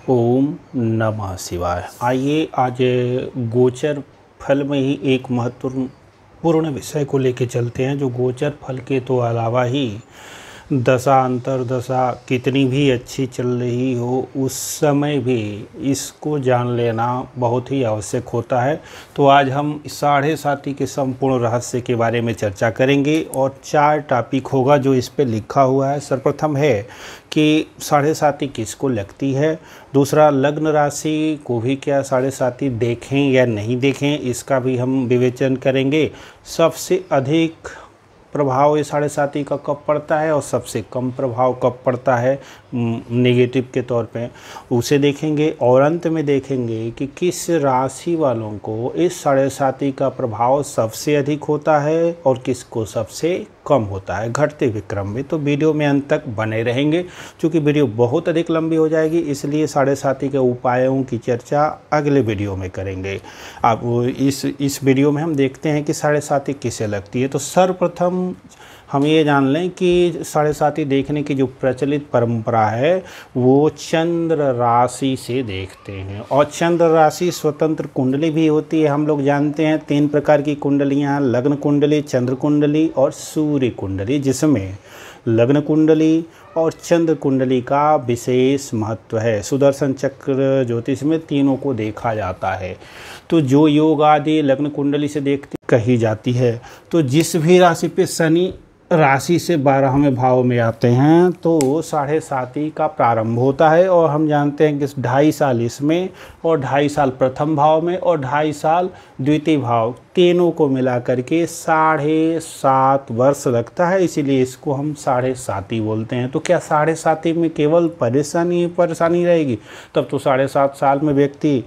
ओम नमः शिवाय। आइए आज गोचर फल में ही एक महत्वपूर्ण विषय को लेकर चलते हैं। जो गोचर फल के तो अलावा ही दशा अंतरदशा कितनी भी अच्छी चल रही हो उस समय भी इसको जान लेना बहुत ही आवश्यक होता है। तो आज हम साढ़े साती के संपूर्ण रहस्य के बारे में चर्चा करेंगे और 4 टॉपिक होगा जो इस पे लिखा हुआ है। सर्वप्रथम है कि साढ़े साती किसको लगती है, दूसरा लग्न राशि को भी क्या साढ़े साती देखें या नहीं देखें इसका भी हम विवेचन करेंगे। सबसे अधिक प्रभाव ये साढ़े साती का कब पड़ता है और सबसे कम प्रभाव कब पड़ता है नेगेटिव के तौर पे उसे देखेंगे। और अंत में देखेंगे कि किस राशि वालों को इस साढ़े साती का प्रभाव सबसे अधिक होता है और किसको सबसे कम होता है घटते हुए क्रम में। तो वीडियो में अंत तक बने रहेंगे। चूँकि वीडियो बहुत अधिक लंबी हो जाएगी इसलिए साढ़े साती के उपायों की चर्चा अगले वीडियो में करेंगे। अब इस वीडियो में हम देखते हैं कि साढ़े साती किसे लगती है। तो सर्वप्रथम हम ये जान लें कि साढ़े साती देखने की जो प्रचलित परंपरा है वो चंद्र राशि से देखते हैं। और चंद्र राशि स्वतंत्र कुंडली भी होती है। हम लोग जानते हैं 3 प्रकार की कुंडलियाँ, लग्न कुंडली, चंद्र कुंडली और सूर्य कुंडली, जिसमें लग्न कुंडली और चंद्र कुंडली का विशेष महत्व है। सुदर्शन चक्र ज्योतिष में तीनों को देखा जाता है। तो जो योग आदि लग्न कुंडली से देखती कही जाती है। तो जिस भी राशि पे शनि राशि से 12वें भाव में आते हैं तो साढ़े साती का प्रारंभ होता है। और हम जानते हैं कि 2.5 साल इसमें और 2.5 साल प्रथम भाव में और 2.5 साल द्वितीय भाव, तीनों को मिला करके 7.5 वर्ष लगता है। इसीलिए इसको हम साढ़े साती बोलते हैं। तो क्या साढ़े साती में केवल परेशानी रहेगी? तब तो 7.5 साल में व्यक्ति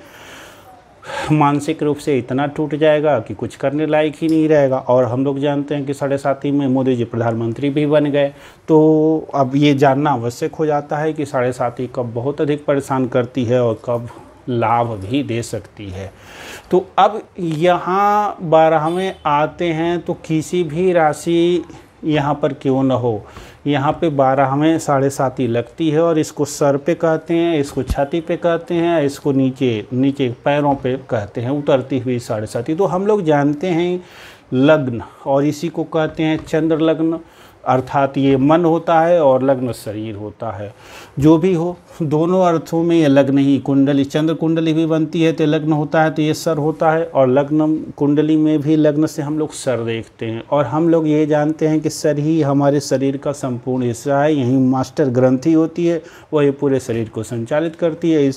मानसिक रूप से इतना टूट जाएगा कि कुछ करने लायक ही नहीं रहेगा। और हम लोग जानते हैं कि साढ़े साती में मोदी जी प्रधानमंत्री भी बन गए। तो अब ये जानना आवश्यक हो जाता है कि साढ़े साती कब बहुत अधिक परेशान करती है और कब लाभ भी दे सकती है। तो अब यहाँ 12वें आते हैं तो किसी भी राशि यहाँ पर क्यों न हो, यहाँ पे 12वें साढ़े साती लगती है। और इसको सर पे कहते हैं, इसको छाती पे कहते हैं, इसको नीचे पैरों पे कहते हैं, उतरती हुई साढ़े साती। तो हम लोग जानते हैं लग्न, और इसी को कहते हैं चंद्र लग्न, अर्थात ये मन होता है और लग्न शरीर होता है। जो भी हो, दोनों अर्थों में ये लग्न ही कुंडली, चंद्र कुंडली भी बनती है तो लग्न होता है तो ये सर होता है। और लग्न कुंडली में भी लग्न से हम लोग सर देखते हैं। और हम लोग ये जानते हैं कि सर ही हमारे शरीर का संपूर्ण हिस्सा है। यहीं मास्टर ग्रंथि होती है, वही पूरे शरीर को संचालित करती है।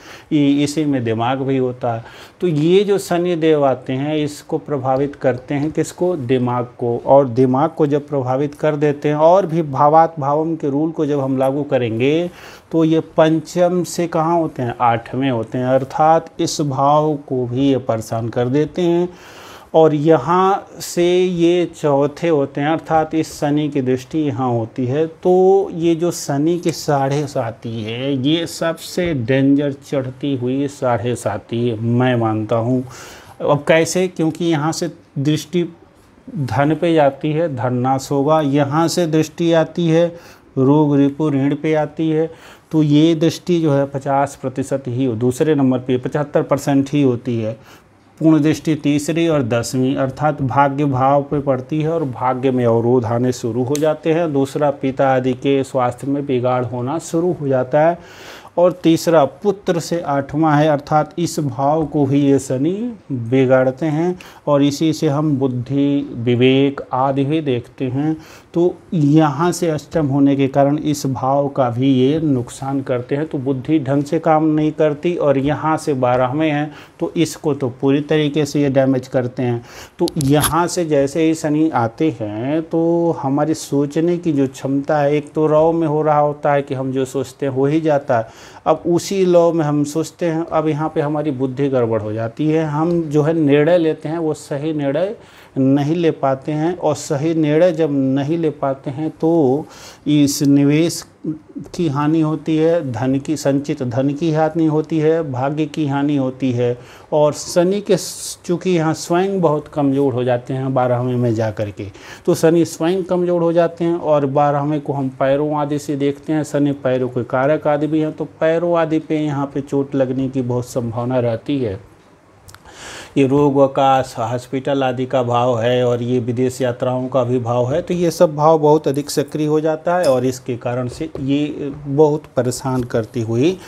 इसी में दिमाग भी होता है। तो ये जो शनि देव आते हैं इसको प्रभावित करते हैं किसको? दिमाग को। और दिमाग को जब प्रभावित कर देते हैं और भी भावात भावम के रूल को जब हम लागू करेंगे तो ये पंचम से कहाँ होते हैं? 8वें होते हैं। अर्थात इस भाव को भी ये परेशान कर देते हैं। और यहाँ से ये चौथे होते हैं, अर्थात इस शनि की दृष्टि यहाँ होती है। तो ये जो शनि की साढ़े साती है ये सबसे डेंजर चढ़ती हुई साढ़े साती मैं मानता हूँ। अब कैसे? क्योंकि यहाँ से दृष्टि धन पे जाती है, धननाश होगा। यहाँ से दृष्टि आती है रोग रिपु ऋण पे आती है। तो ये दृष्टि जो है 50% ही, दूसरे नंबर पे 75% ही होती है। पूर्ण दृष्टि तीसरी और 10वीं अर्थात भाग्य भाव पे पड़ती है और भाग्य में अवरोध आने शुरू हो जाते हैं। दूसरा पिता आदि के स्वास्थ्य में बिगाड़ होना शुरू हो जाता है। और तीसरा पुत्र से 8वां है, अर्थात इस भाव को भी ये शनि बिगाड़ते हैं। और इसी से हम बुद्धि विवेक आदि भी देखते हैं। तो यहाँ से अष्टम होने के कारण इस भाव का भी ये नुकसान करते हैं। तो बुद्धि ढंग से काम नहीं करती। और यहाँ से 12वें हैं तो इसको तो पूरी तरीके से ये डैमेज करते हैं। तो यहाँ से जैसे ही शनि आते हैं तो हमारी सोचने की जो क्षमता है, एक तो रव में हो रहा होता है कि हम जो सोचते हैं हो ही जाता है। अब उसी लॉ में हम सोचते हैं, अब यहाँ पे हमारी बुद्धि गड़बड़ हो जाती है। हम जो है निर्णय लेते हैं वो सही निर्णय नहीं ले पाते हैं और सही निर्णय जब नहीं ले पाते हैं तो इस निवेश की हानि होती है, धन की संचित धन की हानि होती है, भाग्य की हानि होती है। और शनि के चूँकि यहाँ स्वयं बहुत कमज़ोर हो जाते हैं 12वें में जा कर के, तो शनि स्वयं कमज़ोर हो जाते हैं। और 12वें को हम पैरों आदि से देखते हैं, शनि पैरों के कारक आदि भी हैं, तो पैरों आदि पे यहाँ पे चोट लगने की बहुत संभावना रहती है। ये रोग अवकाश हॉस्पिटल आदि का भाव है और ये विदेश यात्राओं का भी भाव है, तो ये सब भाव बहुत अधिक सक्रिय हो जाता है और इसके कारण से ये बहुत परेशान करती हुई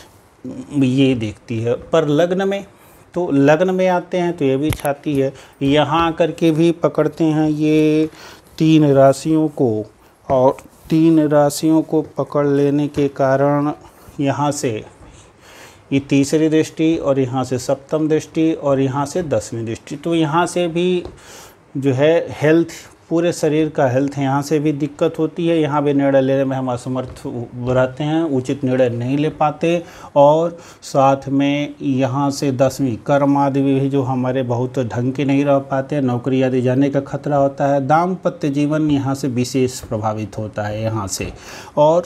ये देखती है। पर लग्न में, तो लग्न में आते हैं तो ये भी छाती है, यहाँ आकर के भी पकड़ते हैं ये 3 राशियों को, और 3 राशियों को पकड़ लेने के कारण यहाँ से ये तीसरी दृष्टि और यहाँ से सप्तम दृष्टि और यहाँ से 10वीं दृष्टि, तो यहाँ से भी जो है हेल्थ, पूरे शरीर का हेल्थ यहाँ से भी दिक्कत होती है। यहाँ भी निर्णय लेने में हम असमर्थ रहते हैं, उचित निर्णय नहीं ले पाते। और साथ में यहाँ से 10वीं कर्म आदि भी जो हमारे बहुत ढंग के नहीं रह पाते, नौकरी आदि जाने का खतरा होता है। दाम्पत्य जीवन यहाँ से विशेष प्रभावित होता है यहाँ से। और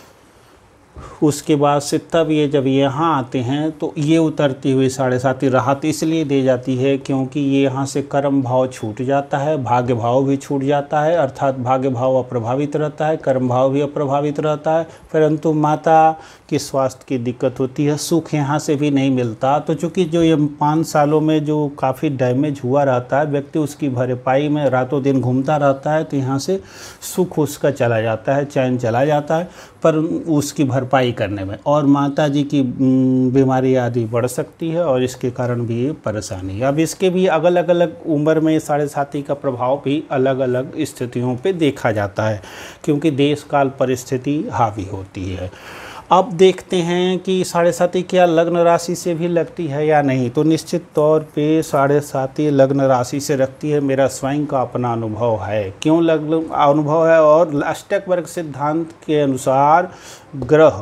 उसके बाद से तब ये जब यहाँ आते हैं तो ये उतरती हुई 7.5 राहत इसलिए दे जाती है क्योंकि ये यहाँ से कर्म भाव छूट जाता है, भाग्य भाव भी छूट जाता है, अर्थात भाग्य भाव अप्रभावित रहता है, कर्म भाव भी अप्रभावित रहता है। परंतु माता के स्वास्थ्य की दिक्कत होती है, सुख यहाँ से भी नहीं मिलता। तो चूँकि जो ये 5 सालों में जो काफ़ी डैमेज हुआ रहता है, व्यक्ति उसकी भरपाई में रातों दिन घूमता रहता है, तो यहाँ से सुख उसका चला जाता है, चैन चला जाता है पर उसकी भरपाई करने में, और माता जी की बीमारी आदि बढ़ सकती है और इसके कारण भी ये परेशानी है। अब इसके भी अलग अलग उम्र में 7.5 का प्रभाव भी अलग अलग स्थितियों पे देखा जाता है क्योंकि देश काल परिस्थिति हावी होती है। अब देखते हैं कि 7.5 क्या लग्न राशि से भी लगती है या नहीं, तो निश्चित तौर पे 7.5 लग्न राशि से रखती है। मेरा स्वयं का अपना अनुभव है, क्यों लग्न अनुभव है। और अष्टक वर्ग सिद्धांत के अनुसार ग्रह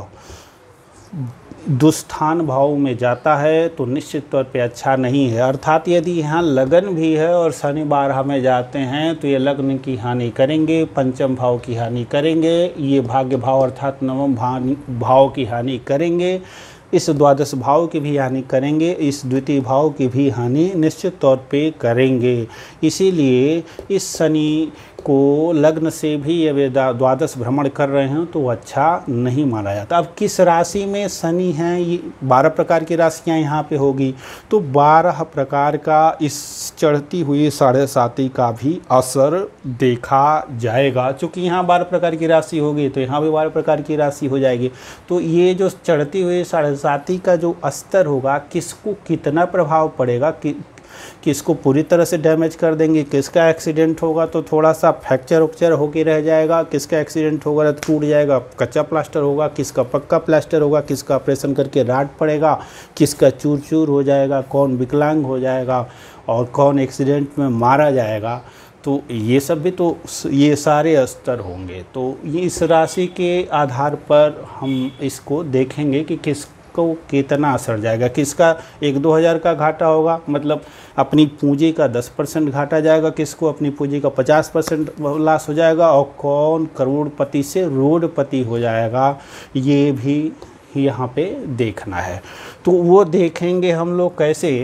दुस्थान भाव में जाता है तो निश्चित तौर पे अच्छा नहीं है। अर्थात यदि यहाँ लगन भी है और शनि 12 में जाते हैं तो ये लग्न की हानि करेंगे, पंचम भाव की हानि करेंगे, ये भाग्य भाव अर्थात नवम भाव की हानि करेंगे, इस द्वादश भाव की भी हानि करेंगे, इस द्वितीय भाव की भी हानि निश्चित तौर पे करेंगे। इसीलिए इस शनि को लग्न से भी ये द्वादश भ्रमण कर रहे हैं तो अच्छा नहीं माना जाता। अब किस राशि में शनि हैं, ये 12 प्रकार की राशियां यहाँ पे होगी, तो 12 प्रकार का इस चढ़ती हुई 7.5 का भी असर देखा जाएगा। चूँकि यहाँ 12 प्रकार की राशि होगी तो यहाँ भी 12 प्रकार की राशि हो जाएगी। तो ये जो चढ़ती हुई 7.5 का जो स्तर होगा, किसको कितना प्रभाव पड़ेगा, किसको पूरी तरह से डैमेज कर देंगे, किसका एक्सीडेंट होगा तो थोड़ा सा फ्रैक्चर उक्चर होके रह जाएगा, किसका एक्सीडेंट होगा तो टूट जाएगा, कच्चा प्लास्टर होगा, किसका पक्का प्लास्टर होगा, किसका ऑपरेशन करके राड पड़ेगा, किसका चूर चूर हो जाएगा, कौन विकलांग हो जाएगा और कौन एक्सीडेंट में मारा जाएगा। तो ये सब भी तो ये सारे स्तर होंगे। तो ये इस राशि के आधार पर हम इसको देखेंगे कि किसको कितना असर जाएगा, किसका 1-2 हज़ार का घाटा होगा, मतलब अपनी पूंजी का 10% घाटा जाएगा, किसको अपनी पूंजी का 50% लॉस हो जाएगा और कौन करोड़पति से रोडपति हो जाएगा, ये भी यहाँ पे देखना है। तो वो देखेंगे हम लोग कैसे,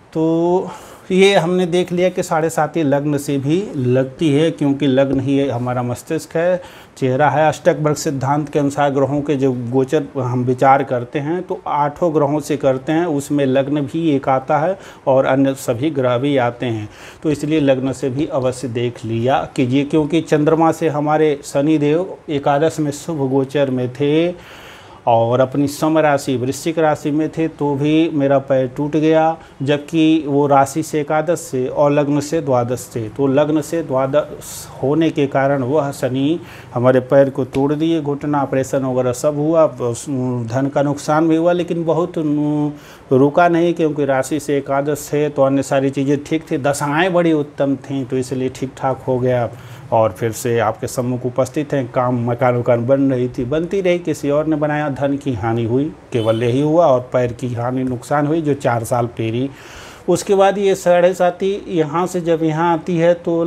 तो ये हमने देख लिया कि 7.5 लग्न से भी लगती है क्योंकि लग्न ही हमारा मस्तिष्क है, चेहरा है। अष्टक वर्ग सिद्धांत के अनुसार ग्रहों के जो गोचर हम विचार करते हैं तो 8 ग्रहों से करते हैं, उसमें लग्न भी एक आता है और अन्य सभी ग्रह भी आते हैं। तो इसलिए लग्न से भी अवश्य देख लिया कीजिए क्योंकि चंद्रमा से हमारे शनिदेव एकादश में शुभ गोचर में थे और अपनी सम राशि वृश्चिक राशि में थे तो भी मेरा पैर टूट गया, जबकि वो राशि से एकादश से और लग्न से द्वादश से, तो लग्न से द्वादश होने के कारण वह शनि हमारे पैर को तोड़ दिए, घुटना ऑपरेशन वगैरह सब हुआ, धन का नुकसान भी हुआ, लेकिन बहुत रुका नहीं क्योंकि राशि से एकादश है तो अन्य सारी चीज़ें ठीक थी, दशाएँ बड़ी उत्तम थीं तो इसलिए ठीक ठाक हो गया और फिर से आपके सम्मुख उपस्थित हैं। काम मकान वकान बन रही थी, बनती रही, किसी और ने बनाया, धन की हानि हुई, केवल यही हुआ और पैर की हानि नुकसान हुई जो 4 साल पेरी उसके बाद ये 7.5 यहाँ से जब यहाँ आती है तो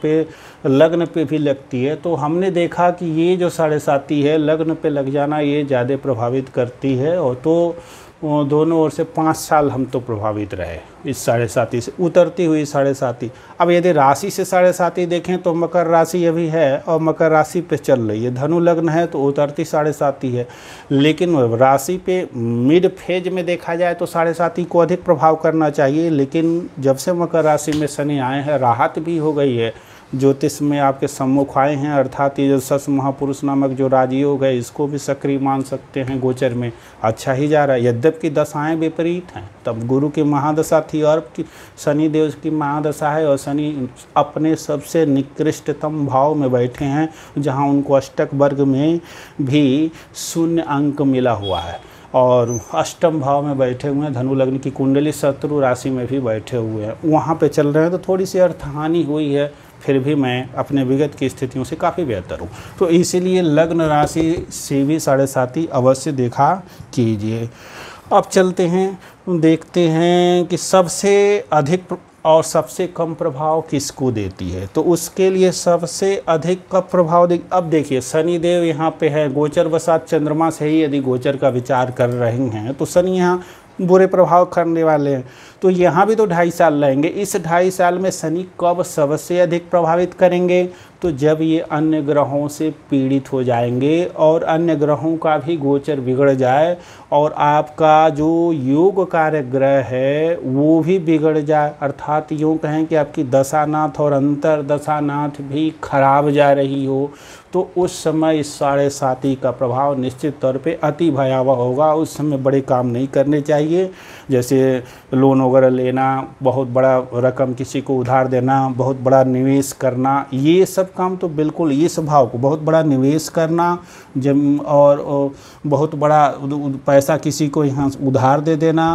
लग्न पे भी लगती है। तो हमने देखा कि ये जो 7.5 है लग्न पे लग जाना ये ज़्यादा प्रभावित करती है। और तो दोनों ओर से 5 साल हम तो प्रभावित रहे इस 7.5 से, उतरती हुई 7.5। अब यदि राशि से 7.5 देखें तो मकर राशि अभी है और मकर राशि पे चल रही है, धनु लग्न है तो उतरती 7.5 है। लेकिन राशि पे मिड फेज में देखा जाए तो 7.5 को अधिक प्रभाव करना चाहिए। लेकिन जब से मकर राशि में शनि आए हैं राहत भी हो गई है। ज्योतिष में आपके सम्मुख आए हैं, अर्थात ये जो सस महापुरुष नामक जो राजयोग है इसको भी सक्रिय मान सकते हैं। गोचर में अच्छा ही जा रहा है, यद्यपि दशाएं विपरीत हैं। तब गुरु की महादशा थी और शनि देव की महादशा है, और शनि अपने सबसे निकृष्टतम भाव में बैठे हैं जहां उनको अष्टक वर्ग में भी 0 अंक मिला हुआ है, और अष्टम भाव में बैठे हुए हैं। धनु लग्न की कुंडली शत्रु राशि में भी बैठे हुए हैं, वहाँ पे चल रहे हैं। तो थोड़ी सी अर्थहानि हुई है, फिर भी मैं अपने विगत की स्थितियों से काफ़ी बेहतर हूँ। तो इसीलिए लग्न राशि से भी 7.5 अवश्य देखा कीजिए। अब चलते हैं, देखते हैं कि सबसे अधिक और सबसे कम प्रभाव किसको देती है। तो उसके लिए सबसे अधिक का प्रभाव अब देखिए शनि देव यहाँ पे है, गोचर वसात चंद्रमा से ही यदि गोचर का विचार कर रहे हैं तो शनि यहाँ बुरे प्रभाव करने वाले हैं। तो यहाँ भी तो 2.5 साल रहेंगे। इस 2.5 साल में शनि कब सबसे अधिक प्रभावित करेंगे? तो जब ये अन्य ग्रहों से पीड़ित हो जाएंगे और अन्य ग्रहों का भी गोचर बिगड़ जाए और आपका जो योग कारक ग्रह है वो भी बिगड़ जाए, अर्थात यूँ कहें कि आपकी दशानाथ और अंतर दशानाथ भी खराब जा रही हो, तो उस समय इस 7.5 का प्रभाव निश्चित तौर पे अति भयावह होगा। उस समय बड़े काम नहीं करने चाहिए, जैसे लोन वगैरह लेना, बहुत बड़ा रकम किसी को उधार देना, बहुत बड़ा निवेश करना, ये सब काम तो बिल्कुल ये स्वभाव को बहुत बड़ा निवेश करना जब और बहुत बड़ा पैसा किसी को यहाँ उधार दे देना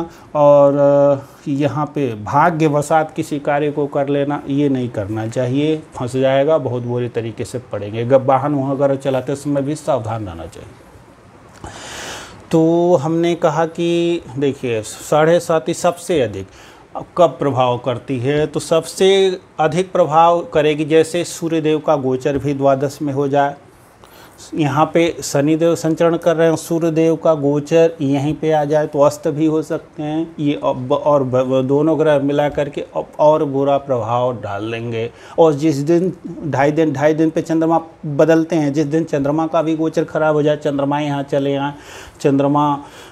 और यहाँ पे भाग्यवशात किसी कार्य को कर लेना, ये नहीं करना चाहिए, फंस जाएगा, बहुत बुरे तरीके से पड़ेंगे। वाहन वगैरह चलाते समय भी सावधान रहना चाहिए। तो हमने कहा कि देखिए 7.5 सबसे अधिक कब प्रभाव करती है? तो सबसे अधिक प्रभाव करेगी जैसे सूर्यदेव का गोचर भी द्वादश में हो जाए। यहाँ पे शनिदेव संचरण कर रहे हैं, सूर्यदेव का गोचर यहीं पे आ जाए तो अस्त भी हो सकते हैं ये, और दोनों ग्रह मिला करके और बुरा प्रभाव डाल देंगे। और जिस दिन 2.5 दिन पे चंद्रमा बदलते हैं, जिस दिन चंद्रमा का भी गोचर खराब हो जाए, चंद्रमा यहाँ चले आए, चंद्रमा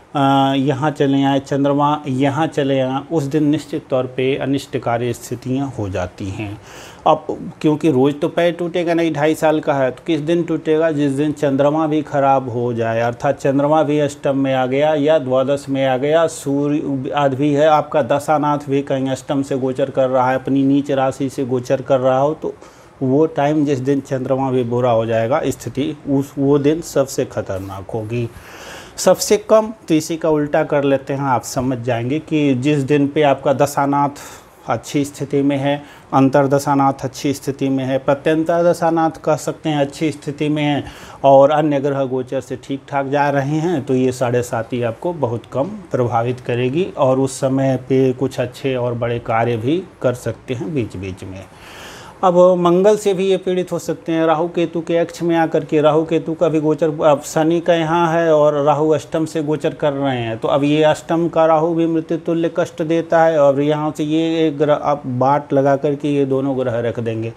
यहाँ चले आए, चंद्रमा यहाँ चले आए, उस दिन निश्चित तौर पे अनिष्टकारी स्थितियाँ हो जाती हैं। अब क्योंकि रोज़ तो पैर टूटेगा नहीं, 2.5 साल का है, तो किस दिन टूटेगा? जिस दिन चंद्रमा भी खराब हो जाए, अर्थात चंद्रमा भी अष्टम में आ गया या द्वादश में आ गया, सूर्य आदि भी है, आपका दशानाथ भी कहीं अष्टम से गोचर कर रहा है, अपनी नीच राशि से गोचर कर रहा हो, तो वो टाइम जिस दिन चंद्रमा भी बुरा हो जाएगा, स्थिति वो दिन सबसे खतरनाक होगी। सबसे कम तो इसी का उल्टा कर लेते हैं, आप समझ जाएंगे कि जिस दिन पे आपका दशानाथ अच्छी स्थिति में है, अंतर दशानाथ अच्छी स्थिति में है, प्रत्यंतर दशानाथ कह सकते हैं अच्छी स्थिति में है, और अन्य ग्रह गोचर से ठीक ठाक जा रहे हैं, तो ये 7.5 आपको बहुत कम प्रभावित करेगी और उस समय पे कुछ अच्छे और बड़े कार्य भी कर सकते हैं बीच बीच में। अब मंगल से भी ये पीड़ित हो सकते हैं, राहु केतु के अक्ष में आकर के, राहु केतु का भी गोचर, अब शनि का यहाँ है और राहु अष्टम से गोचर कर रहे हैं, तो अब ये अष्टम का राहु भी मृत्यु तुल्य कष्ट देता है और यहाँ से ये एक ग्रह अब बाट लगा करके ये दोनों ग्रह रख देंगे।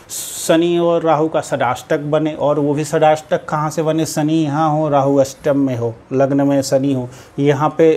शनि और राहु का षडाष्टक बने, और वो भी षडाष्टक कहाँ से बने? शनि यहाँ हो, राहु अष्टम में हो, लग्न में शनि हो, यहाँ पे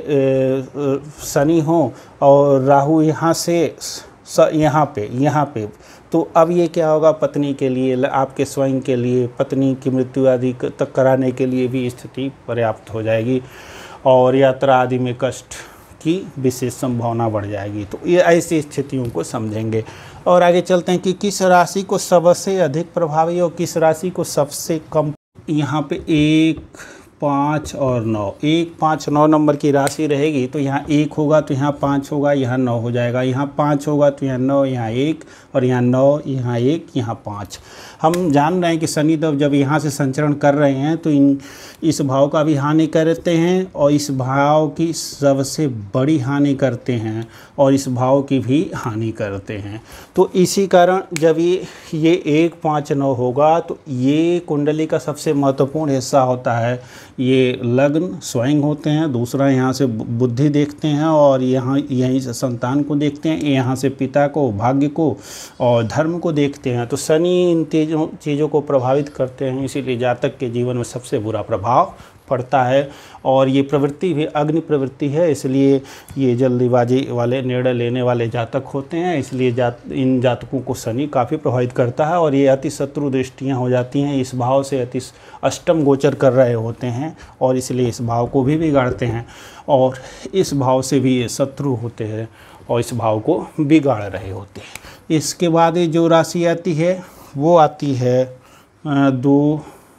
शनि हो और राहु यहाँ से यहाँ पे, तो अब ये क्या होगा? पत्नी के लिए, आपके स्वयं के लिए, पत्नी की मृत्यु आदि तक कराने के लिए भी स्थिति पर्याप्त हो जाएगी और यात्रा आदि में कष्ट की विशेष संभावना बढ़ जाएगी। तो ये ऐसी स्थितियों को समझेंगे और आगे चलते हैं कि किस राशि को सबसे अधिक प्रभावी और किस राशि को सबसे कम। यहाँ पे 1 5 और 9, 1 5 9 नंबर की राशि रहेगी तो यहाँ 1 होगा तो यहाँ 5 होगा, यहाँ 9 हो जाएगा, यहाँ 5 होगा तो यहाँ 9, यहाँ 1 और यहाँ 9, यहाँ 1, यहाँ 5। हम जान रहे हैं कि शनिदेव जब यहाँ से संचरण कर रहे हैं तो इस भाव का भी हानि करते हैं और इस भाव की सबसे बड़ी हानि करते हैं और इस भाव की भी हानि करते हैं। तो इसी कारण जब ये 1 5 9 होगा तो ये कुंडली का सबसे महत्वपूर्ण हिस्सा होता है। ये लग्न स्वयं होते हैं, दूसरा यहाँ से बुद्धि देखते हैं और यहीं से संतान को देखते हैं, यहाँ से पिता को, भाग्य को और धर्म को देखते हैं। तो शनि इन चीज़ों को प्रभावित करते हैं, इसीलिए जातक के जीवन में सबसे बुरा प्रभाव पड़ता है। और ये प्रवृत्ति भी अग्नि प्रवृत्ति है, इसलिए ये जल्दीबाजी वाले निर्णय लेने वाले जातक होते हैं, इसलिए इन जातकों को शनि काफ़ी प्रभावित करता है और ये अति शत्रु दृष्टियाँ हो जाती हैं। इस भाव से अति अष्टम गोचर कर रहे होते हैं और इसलिए इस भाव को भी बिगाड़ते हैं और इस भाव से भी ये शत्रु होते हैं और इस भाव को बिगाड़ रहे होते हैं। इसके बाद जो राशि आती है वो आती है 2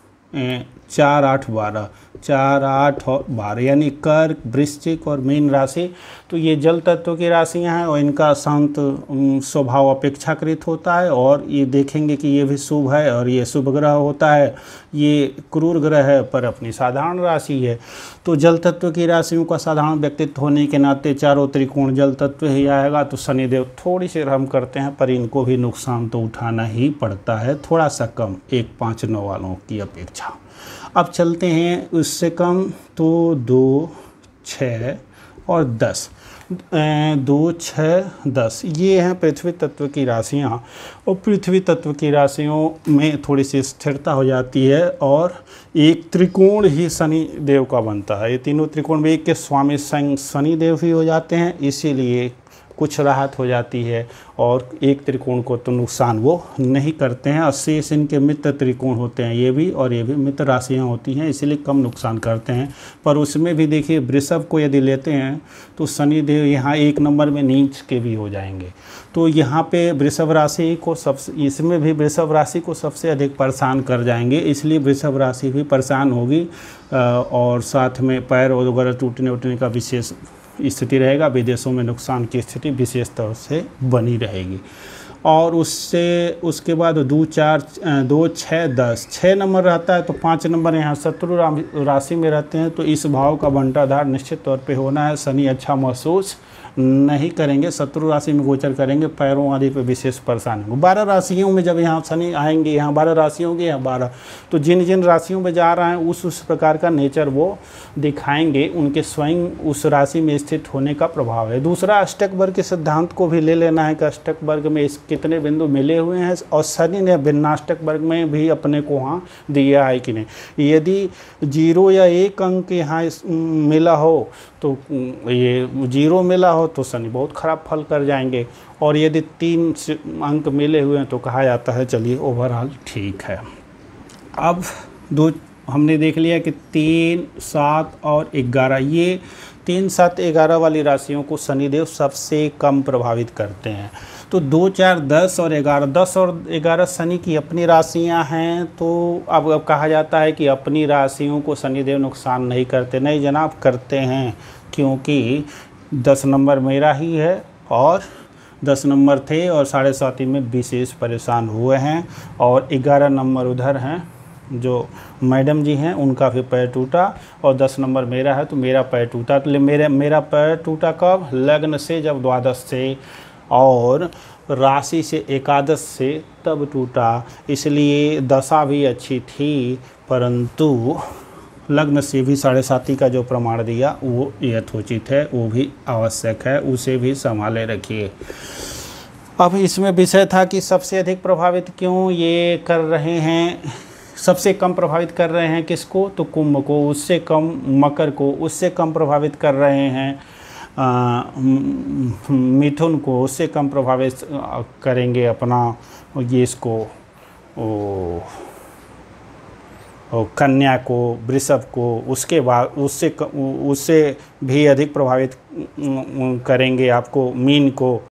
4 8 12, 4 8 और 12 यानी कर्क, वृश्चिक और मीन राशि। तो ये जल तत्व की राशियां हैं और इनका शांत स्वभाव अपेक्षाकृत होता है और ये देखेंगे कि ये भी शुभ है और ये शुभ ग्रह होता है। ये क्रूर ग्रह है पर अपनी साधारण राशि है। तो जल तत्व की राशियों का साधारण व्यक्तित्व होने के नाते चारों त्रिकोण जल तत्व ही आएगा। तो शनिदेव थोड़ी सी रहम करते हैं पर इनको भी नुकसान तो उठाना ही पड़ता है, थोड़ा सा कम 1 5 9 वालों की अपेक्षा। अब चलते हैं उससे कम तो 2 6 और 10, 2 6 10 ये हैं पृथ्वी तत्व की राशियाँ और पृथ्वी तत्व की राशियों में थोड़ी सी स्थिरता हो जाती है और एक त्रिकोण ही शनि देव का बनता है। ये तीनों त्रिकोण में एक के स्वामी शनि देव ही हो जाते हैं, इसीलिए कुछ राहत हो जाती है और एक त्रिकोण को तो नुकसान वो नहीं करते हैं और शेष इनके मित्र त्रिकोण होते हैं, ये भी और ये भी मित्र राशियां होती हैं, इसीलिए कम नुकसान करते हैं। पर उसमें भी देखिए वृषभ को यदि लेते हैं तो शनि देव यहाँ 1 नंबर में नीच के भी हो जाएंगे। तो यहाँ पे वृषभ राशि को इसमें भी वृषभ राशि को सबसे अधिक परेशान कर जाएंगे, इसलिए वृषभ राशि भी परेशान होगी और साथ में पैर वगैरह टूटने उटने का विशेष स्थिति रहेगा। विदेशों में नुकसान की स्थिति विशेष तौर से बनी रहेगी। और उसके बाद 2 6 10 6 नंबर रहता है तो 5 नंबर यहाँ शत्रु राशि में रहते हैं। तो इस भाव का बंटाधार निश्चित तौर पे होना है। शनि अच्छा महसूस नहीं करेंगे, शत्रु राशि में गोचर करेंगे, पैरों आदि पे विशेष परेशान होंगे। 12 राशियों में जब यहाँ शनि आएंगे, यहाँ 12 राशियों होंगी, यहाँ 12, तो जिन जिन राशियों में जा रहे हैं उस प्रकार का नेचर वो दिखाएंगे, उनके स्वयं उस राशि में स्थित होने का प्रभाव है। दूसरा अष्टक वर्ग के सिद्धांत को भी ले लेना है कि अष्टक वर्ग में कितने बिंदु मिले हुए हैं और शनि ने भिन्नाष्टक वर्ग में भी अपने को वहाँ दिया है कि नहीं। यदि 0 या 1 अंक यहाँ मिला हो तो ये 0 मिला हो तो शनि बहुत खराब फल कर जाएंगे और यदि 3 अंक मिले हुए हैं तो कहा जाता है चलिए ओवरऑल ठीक है। अब हमने देख लिया कि 3 7 और 11, ये 3 7 11 वाली राशियों को शनिदेव सबसे कम प्रभावित करते हैं। तो 2 4 10 और 11, 10 और 11 शनि की अपनी राशियां हैं। तो अब कहा जाता है कि अपनी राशियों को शनिदेव नुकसान नहीं करते। नहीं जनाब, करते हैं, क्योंकि 10 नंबर मेरा ही है और 10 नंबर थे और 7.5 में विशेष परेशान हुए हैं और 11 नंबर उधर हैं जो मैडम जी हैं, उनका भी पैर टूटा और 10 नंबर मेरा है तो मेरा पैर टूटा। तो मेरा पैर टूटा कब? लग्न से, जब द्वादश से और राशि से एकादश से तब टूटा। इसलिए दशा भी अच्छी थी परंतु लग्न से भी 7.5 का जो प्रमाण दिया वो यथोचित है, वो भी आवश्यक है, उसे भी संभाले रखिए। अब इसमें विषय था कि सबसे अधिक प्रभावित क्यों ये कर रहे हैं, सबसे कम प्रभावित कर रहे हैं किसको? तो कुंभ को, उससे कम मकर को, उससे कम प्रभावित कर रहे हैं मिथुन को, उससे कम प्रभावित करेंगे अपना ये इसको कन्या को, वृषभ को, उसके बाद उससे भी अधिक प्रभावित करेंगे आपको मीन को।